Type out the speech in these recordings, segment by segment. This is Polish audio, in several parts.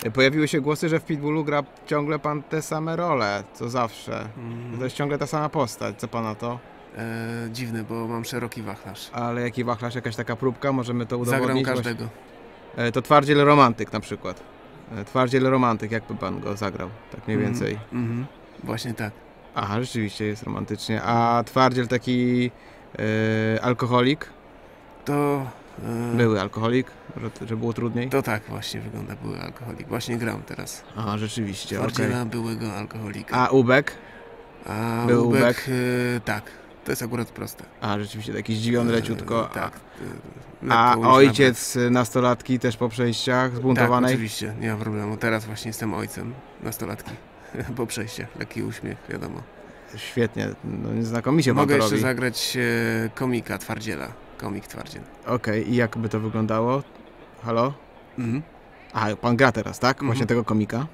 Pojawiły się głosy, że w Pitbullu gra ciągle pan te same role, co zawsze. To jest ciągle ta sama postać, co pana to? Dziwne, bo mam szeroki wachlarz. Ale jaki wachlarz, jakaś taka próbka, możemy to Zagram udowodnić? każdego. To Twardziel Romantyk na przykład. Twardziel Romantyk, jakby pan go zagrał, tak mniej więcej. Właśnie tak. Aha, rzeczywiście jest romantycznie. A Twardziel taki alkoholik? To... Były alkoholik, że było trudniej? To tak właśnie wygląda, były alkoholik. Właśnie gram teraz. Aha, rzeczywiście, Twardziela byłego alkoholika. A Ubek? A Był Ubek? Ubek? Tak. To jest akurat proste. A, rzeczywiście, taki zdziwiony leciutko. Tak. A ojciec nastolatki też po przejściach zbuntowanej? Tak, oczywiście, nie ma problemu. Teraz właśnie jestem ojcem nastolatki. Po przejściach, taki uśmiech, wiadomo. Świetnie, no, znakomicie pan Mogę to jeszcze robi. zagrać komika Twardziela. Komik Twardziel. Okej, i jak by to wyglądało? Halo? A, pan gra teraz, tak? Właśnie tego komika?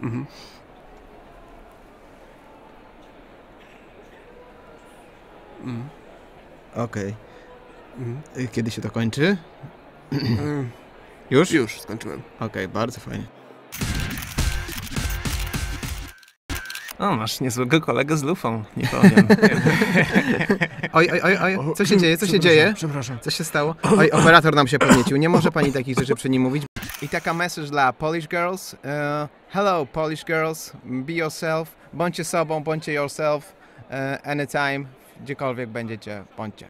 Okej. Kiedy się to kończy? Już? Już, skończyłem. Okej, bardzo fajnie. O, masz niezłego kolegę z lufą, nie powiem. Oj, co się dzieje, co się dzieje? Przepraszam. Co się stało? Oj, operator nam się podniecił, nie może pani takich rzeczy przy nim mówić. I taka message dla Polish Girls. Hello Polish Girls, be yourself, bądźcie sobą, bądźcie yourself, anytime, gdziekolwiek będziecie, bądźcie.